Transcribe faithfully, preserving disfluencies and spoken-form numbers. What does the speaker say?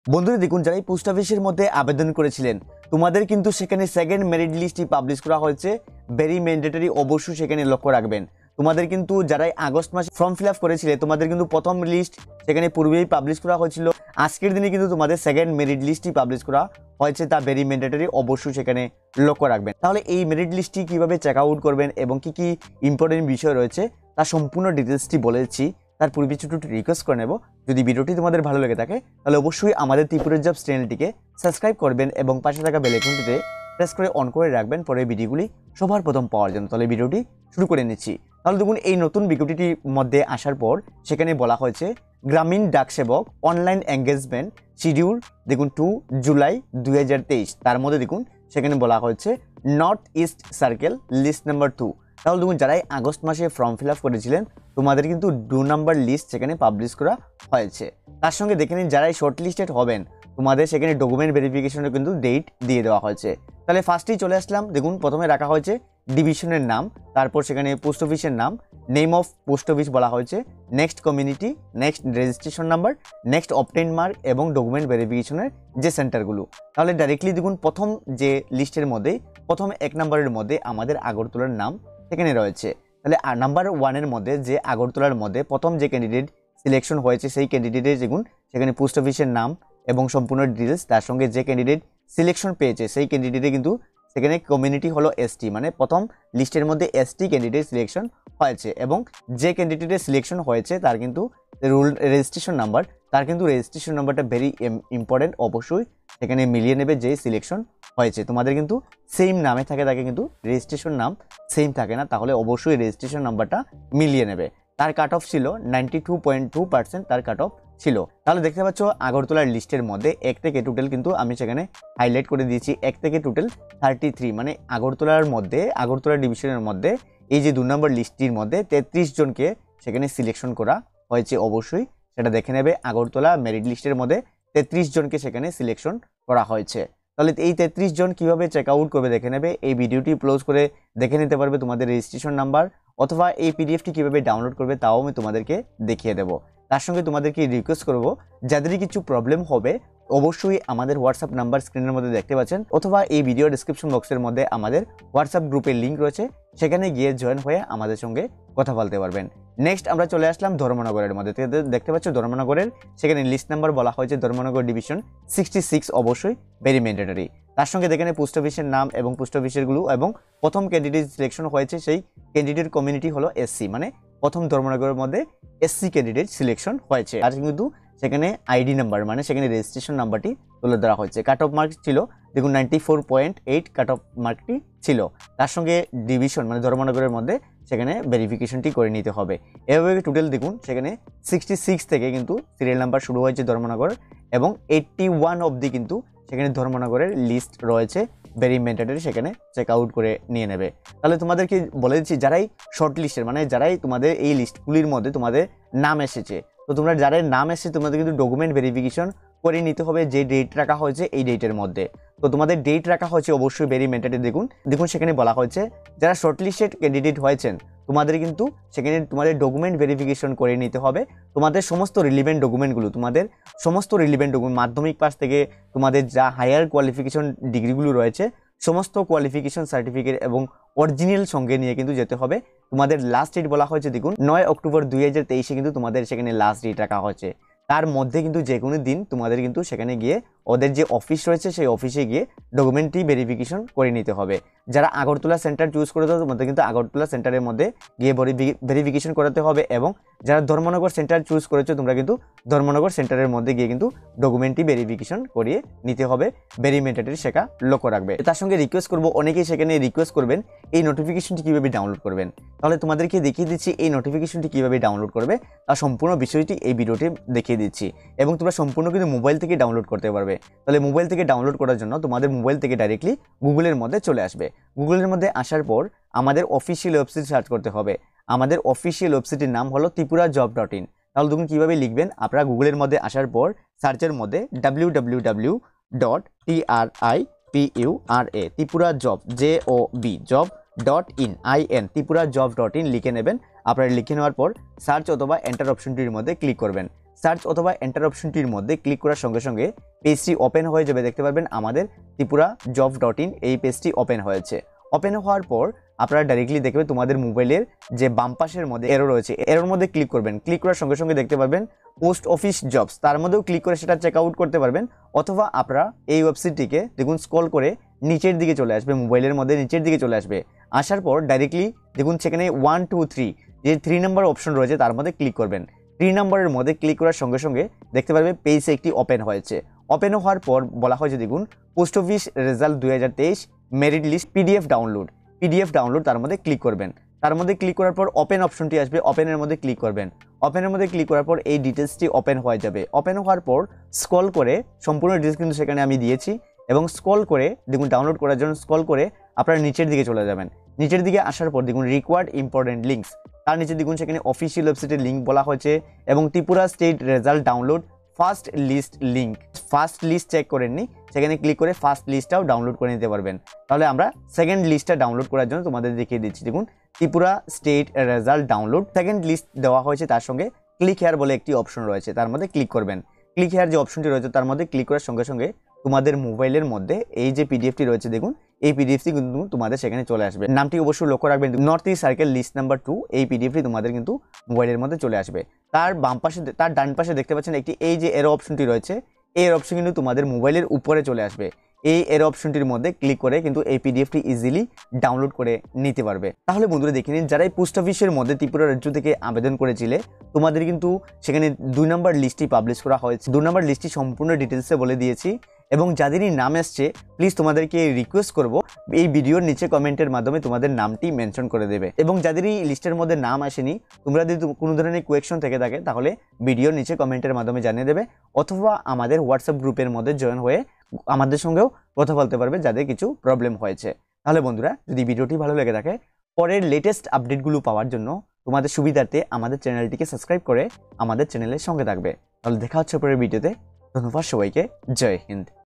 বন্ধুরা দেখুন, যারা পোস্ট অফিসের মধ্যে আবেদন করেছিলেন তোমাদের কিন্তু সেখানে সেকেন্ড মেরিট লিস্টই পাবলিশ করা হয়েছে। ভেরি ম্যান্ডেটরি, অবশ্যই সেখানে লক্ষ্য রাখবেন। তোমাদের কিন্তু যারাই আগস্ট মাসে ফর্ম ফিল আপ করেছিলে তোমাদের কিন্তু প্রথম লিস্ট সেখানে পূর্বেই পাবলিশ করা হয়েছিল। আজকের দিনে কিন্তু তোমাদের সেকেন্ড মেরিট লিস্টই পাবলিশ করা হয়েছে, তা ভেরি ম্যান্ডেটরি, অবশ্যই সেখানে লক্ষ্য রাখবেন। তাহলে এই মেরিট লিস্টটি কীভাবে চেক আউট করবেন এবং কী কী ইম্পর্টেন্ট বিষয় রয়েছে তার সম্পূর্ণ ডিটেলসটি বলেছি। তার পূর্বে ছোট রিকোয়েস্ট করে নেব, যদি ভিডিওটি তোমাদের ভালো লেগে থাকে তাহলে অবশ্যই আমাদের ত্রিপুরা জবস চ্যানেলটিকে সাবস্ক্রাইব করবেন এবং পাশে থাকা বেল আইকনটিতে প্রেস করে অন করে রাখবেন পরের ভিডিওগুলি সবার প্রথম পাওয়ার জন্য। তাহলে ভিডিওটি শুরু করে নিচ্ছি। তাহলে দেখুন, এই নতুন বিজ্ঞপ্তিটির মধ্যে আসার পর সেখানে বলা হয়েছে গ্রামীণ ডাক সেবক অনলাইন এঙ্গেজমেন্ট শিডিউল দেখুন টু জুলাই দুই হাজার তেইশ। তার মধ্যে দেখুন সেখানে বলা হয়েছে north east circle list number two. তাহলে দেখুন, যারাই আগস্ট মাসে ফর্ম ফিল আপ করেছিলেন তোমাদের কিন্তু দু নাম্বার লিস্ট সেখানে পাবলিশ করা হয়েছে। তার সঙ্গে দেখে নিন, যারাই শর্ট লিস্টেড হবেন তোমাদের সেখানে ডকুমেন্ট ভেরিফিকেশনের কিন্তু ডেট দিয়ে দেওয়া হয়েছে। তাহলে ফার্স্টেই চলে আসলাম। দেখুন, প্রথমে রাখা হয়েছে ডিভিশনের নাম, তারপর সেখানে পোস্ট অফিসের নাম, নেম অফ পোস্ট অফিস বলা হয়েছে, next community, next registration number, next obtain mark এবং ডকুমেন্ট ভেরিফিকেশনের যে সেন্টারগুলো। তাহলে ডাইরেক্টলি দেখুন, প্রথম যে লিস্টের মধ্যে প্রথম এক নম্বরের মধ্যে আমাদের আগরতলার নাম সেখানে রয়েছে। তাহলে নাম্বার ওয়ানের মধ্যে যে আগরতলার মধ্যে প্রথম যে ক্যান্ডিডেট সিলেকশন হয়েছে সেই ক্যান্ডিডেটের দেখুন সেখানে পোস্ট অফিসের নাম এবং সম্পূর্ণ ডিটেলস, তার সঙ্গে যে ক্যান্ডিডেট সিলেকশন পেয়েছে সেই ক্যান্ডিডেটে কিন্তু সেখানে কমিউনিটি হলো এসটি, মানে প্রথম লিস্টের মধ্যে এসটি ক্যান্ডিডেট সিলেকশন হয়েছে এবং যে ক্যান্ডিডেটের সিলেকশন হয়েছে তার কিন্তু রুল রেজিস্ট্রেশন নাম্বার, তার কিন্তু রেজিস্ট্রেশন নাম্বারটা ভেরি ইম্পর্টেন্ট, অবশ্যই সেখানে মিলিয়ে নেবে যে সিলেকশন হয়েছে। তোমাদের কিন্তু সেম নামে থাকে, তাকে কিন্তু রেজিস্ট্রেশন নাম সেম থাকে না, তাহলে অবশ্যই রেজিস্ট্রেশন নাম্বারটা মিলিয়ে নেবে। তার কাট অফ ছিল ninety two point two percent তার কাট অফ ছিল। তাহলে দেখতে পাচ্ছ আগরতলার লিস্টের মধ্যে এক থেকে টোটাল কিন্তু আমি সেখানে হাইলাইট করে দিয়েছি, এক থেকে টোটাল থার্টি থ্রি, মানে আগরতলার মধ্যে আগরতলা ডিভিশনের মধ্যে এই যে দু নম্বর লিস্টটির মধ্যে তেত্রিশ জনকে সেখানে সিলেকশন করা হয়েছে। অবশ্যই সেটা দেখে নেবে, আগরতলা মেরিট লিস্টের মধ্যে তেত্রিশ জনকে সেখানে সিলেকশন করা হয়েছে। তাহলে এই তেত্রিশ জন কীভাবে চেক আউট করবে দেখে নেবে, এই ভিডিওটি ক্লোজ করে দেখে নিতে পারবে তোমাদের রেজিস্ট্রেশন নাম্বার, অথবা এই পিডিএফটি কীভাবে ডাউনলোড করবে তাও আমি তোমাদেরকে দেখিয়ে দেবো। তার সঙ্গে তোমাদেরকে রিকোয়েস্ট করব, যাদেরই কিছু প্রবলেম হবে অবশ্যই আমাদের হোয়াটসঅ্যাপ নাম্বার স্ক্রিনের মধ্যে দেখতে পাচ্ছেন, অথবা এই ভিডিও ডিসক্রিপশন বক্সের মধ্যে আমাদের হোয়াটসঅ্যাপ গ্রুপের লিঙ্ক রয়েছে, সেখানে গিয়ে জয়েন হয়ে আমাদের সঙ্গে কথা বলতে পারবেন। নেক্সট আমরা চলে আসলাম ধর্মনগরের মধ্যে। দেখতে পাচ্ছ ধর্মনগরের সেখানে লিস্ট নাম্বার বলা হয়েছে ধর্মনগর ডিভিশন সিক্সটি সিক্স, অবশ্যই ভেরি ম্যান্ডেটরি। তার সঙ্গে দেখেন পোস্ট অফিসের নাম এবং পোস্ট অফিসেরগুলো এবং প্রথম ক্যান্ডিডেট সিলেকশন হয়েছে সেই ক্যান্ডিডেট কমিউনিটি হলো এসসি, মানে প্রথম ধর্মনগরের মধ্যে এসসি ক্যান্ডিডেট সিলেকশন হয়েছে। আর কিন্তু সেখানে আইডি নাম্বার, মানে সেখানে রেজিস্ট্রেশন নাম্বারটি তুলে ধরা হয়েছে। কাট অফ মার্ক ছিল দেখুন ninety four point eight cut off মার্কটি ছিল। তার সঙ্গে ডিভিশন মানে ধর্মনগরের মধ্যে সেখানে ভেরিফিকেশনটি করে নিতে হবে। এভাবে টোটাল দেখুন সেখানে সিক্সটি সিক্স থেকে কিন্তু সিরিয়াল নাম্বার শুরু হয়েছে ধর্মনগর এবং এইট্টি ওয়ান অবধি কিন্তু সেখানে ধর্মনগরের লিস্ট রয়েছে, ভেরি ম্যান্ডেটরি, সেখানে চেক আউট করে নিয়ে নেবে। তাহলে তোমাদেরকে বলে দিচ্ছি, যারাই শর্ট লিস্টের মানে যারাই তোমাদের এই লিস্টগুলির মধ্যে তোমাদের নাম এসেছে, তো তোমরা যাদের নাম এসেছে তোমাদের কিন্তু ডকুমেন্ট ভেরিফিকেশন করে নিতে হবে যে ডেট রাখা হয়েছে এই ডেটের মধ্যে। তো তোমাদের ডেট রাখা হয়েছে অবশ্যই ভেরি ম্যান্ডেটরি। দেখুন দেখুন সেখানে বলা হয়েছে যারা শর্ট লিস্টেড ক্যান্ডিডেট হয়েছেন তোমাদের কিন্তু সেখানে তোমাদের ডকুমেন্ট ভেরিফিকেশন করে নিতে হবে। তোমাদের সমস্ত রিলিভেন্ট ডকুমেন্টগুলো, তোমাদের সমস্ত রিলিভেন্ট ডকুমেন্ট মাধ্যমিক পাস থেকে তোমাদের যা হায়ার কোয়ালিফিকেশন ডিগ্রিগুলো রয়েছে সমস্ত কোয়ালিফিকেশন সার্টিফিকেট এবং অরিজিনাল সঙ্গে নিয়ে কিন্তু যেতে হবে। তোমাদের লাস্ট ডেট বলা হয়েছে দেখুন নয় অক্টোবর দুই হাজার তেইশে কিন্তু তোমাদের সেখানে লাস্ট ডেট রাখা হয়েছে। তার মধ্যে কিন্তু যে কোনো দিন তোমাদের কিন্তু সেখানে গিয়ে ওদের যে অফিস রয়েছে সেই অফিসে গিয়ে ডকুমেন্টটি ভেরিফিকেশন করে নিতে হবে। যারা আগরতলা সেন্টার চুজ করে দেবে তোমাদের কিন্তু আগরতলা সেন্টারের মধ্যে গিয়ে ভেরিফিকেশন করাতে হবে এবং যারা ধর্মনগর সেন্টার চুজ করেছো তোমরা কিন্তু ধর্মনগর সেন্টারের মধ্যে গিয়ে কিন্তু ডকুমেন্টটি ভেরিফিকেশন করিয়ে নিতে হবে। ভেরি ম্যান্ডেটরি, সেটা লক্ষ্য রাখবে। তার সঙ্গে রিকোয়েস্ট করবো, অনেকেই সেখানে রিকোয়েস্ট করবেন এই নোটিফিকেশনটি কীভাবে ডাউনলোড করবেন। তাহলে তোমাদেরকে দেখিয়ে দিচ্ছি এই নোটিফিকেশনটি কীভাবে ডাউনলোড করবে, তার সম্পূর্ণ বিষয়টি এই ভিডিওটি দেখিয়ে দিচ্ছি এবং তোমরা সম্পূর্ণ কিন্তু মোবাইল থেকে ডাউনলোড করতে পারবে। তাহলে মোবাইল থেকে ডাউনলোড করার জন্য তোমাদের মোবাইল থেকে ডাইরেক্টলি গুগলের মধ্যে চলে আসবে। গুগলের মধ্যে আসার পর আমাদের অফিসিয়াল ওয়েবসাইট সার্চ করতে হবে। আমাদের অফিসিয়াল ওয়েবসাইটের নাম হলো ত্রিপুরা জব ডট ইন। তাহলে দেখুন কীভাবে লিখবেন, আপনারা গুগলের মধ্যে আসার পর সার্চের মধ্যে W W W dot T R I P U R A Tripura job J O B job dot in I N Tripura job dot in লিখে নেবেন। আপনারা লিখে নেওয়ার পর সার্চ অথবা এন্টার অপশনটির মধ্যে ক্লিক করবেন। সার্চ অথবা এন্টার অপশনটির মধ্যে ক্লিক করার সঙ্গে সঙ্গে পেজটি ওপেন হয়ে যাবে। দেখতে পারবেন আমাদের ত্রিপুরা জব ডট ইন এই পেজটি ওপেন হয়েছে। ওপেন হওয়ার পর আপনারা ডাইরেক্টলি দেখবেন তোমাদের মোবাইলের যে বাম পাশের মধ্যে এরো রয়েছে, এরোর মধ্যে ক্লিক করবেন। ক্লিক করার সঙ্গে সঙ্গে দেখতে পারবেন পোস্ট অফিস জবস, তার মধ্যেও ক্লিক করে সেটা চেক আউট করতে পারবেন। অথবা আপনারা এই ওয়েবসাইটটিকে দেখুন স্ক্রল করে নিচের দিকে চলে আসবে, মোবাইলের মধ্যে নিচের দিকে চলে আসবে। আসার পর ডাইরেক্টলি দেখুন সেখানে ওয়ান টু থ্রি যে থ্রি নাম্বার অপশন রয়েছে তার মধ্যে ক্লিক করবেন। থ্রি নাম্বারের মধ্যে ক্লিক করার সঙ্গে সঙ্গে দেখতে পারবে পেজ একটি ওপেন হয়েছে। ওপেন হওয়ার পর বলা হয়েছে দেখুন পোস্ট অফিস রেজাল্ট দুই হাজার তেইশ merit list PDF download, PDF download তার মধ্যে ক্লিক করবেন। তার মধ্যে ক্লিক করার পর ওপেন অপশনটি আসবে, ওপেনের মধ্যে ক্লিক করবেন। ওপেনের মধ্যে ক্লিক করার পর এই ডিটেলসটি ওপেন হয়ে যাবে। ওপেন হওয়ার পর স্ক্রল করে সম্পূর্ণ ডিটেলস কিন্তু সেখানে আমি দিয়েছি এবং স্ক্রল করে দেখুন ডাউনলোড করার জন্য স্ক্রল করে আপনারা নিচের দিকে চলে যাবেন। নিচের দিকে আসার পর দেখুন রিকোয়ার্ড ইম্পর্টেন্ট লিঙ্কস, তার নিচে দেখুন সেখানে অফিসিয়াল ওয়েবসাইটের লিঙ্ক বলা হয়েছে এবং Tripura state result download first list link, first list check করেননি সেখানে ক্লিক করে ফার্স্ট লিস্টটাও ডাউনলোড করে নিতে পারবেন। তাহলে আমরা সেকেন্ড লিস্টটা ডাউনলোড করার জন্য তোমাদের দেখিয়ে দিচ্ছি। দেখুন Tripura state result download second list দেওয়া হয়েছে, তার সঙ্গে ক্লিক হেয়ার বলে একটি অপশন রয়েছে, তার মধ্যে ক্লিক করবেন। ক্লিক হেয়ার যে অপশনটি রয়েছে তার মধ্যে ক্লিক করার সঙ্গে সঙ্গে তোমাদের মোবাইলের মধ্যে এই যে পিডিএফটি রয়েছে দেখুন এই পিডিএফটি কিন্তু তোমাদের সেখানে চলে আসবে। নামটি অবশ্যই লক্ষ্য রাখবেন, north east circle list number two এই পিডিএফটি তোমাদের কিন্তু মোবাইলের মধ্যে চলে আসবে। তার বাম পাশে তার ডান পাশে দেখতে পাচ্ছেন একটি এই যে এরো অপশনটি রয়েছে, এই এরো অপশন কিন্তু তোমাদের মোবাইলের উপরে চলে আসবে। এই এরো অপশনটির মধ্যে ক্লিক করে কিন্তু এই পিডিএফটি ইজিলি ডাউনলোড করে নিতে পারবে। তাহলে বন্ধুরা দেখে নিন, যারা এই পোস্ট অফিসের মধ্যে ত্রিপুরা রাজ্য থেকে আবেদন করেছিলে তোমাদের কিন্তু সেখানে দুই নম্বর লিস্টটি পাবলিশ করা হয়েছে। দুই নম্বর লিস্টটি সম্পূর্ণ ডিটেলসে বলে দিয়েছি এবং যাদেরই নাম আসছে প্লিজ তোমাদেরকে রিকোয়েস্ট করব এই ভিডিওর নিচে কমেন্টের মাধ্যমে তোমাদের নামটি মেনশন করে দেবে। এবং যাদেরই লিস্টের মধ্যে নাম আসেনি তোমরা যদি কোনো ধরনের কোয়েকশন থেকে থাকে তাহলে ভিডিওর নিচে কমেন্টের মাধ্যমে জানিয়ে দেবে, অথবা আমাদের হোয়াটসঅ্যাপ গ্রুপের মধ্যে জয়েন হয়ে আমাদের সঙ্গেও কথা বলতে পারবে যাদের কিছু প্রবলেম হয়েছে। তাহলে বন্ধুরা যদি ভিডিওটি ভালো লেগে থাকে পরের লেটেস্ট আপডেটগুলো পাওয়ার জন্য তোমাদের সুবিধার্থে আমাদের চ্যানেলটিকে সাবস্ক্রাইব করে আমাদের চ্যানেলের সঙ্গে থাকবে। তাহলে দেখা হচ্ছে পরের ভিডিওতে। ধন্যবাদ সবাইকে, জয় হিন্দ।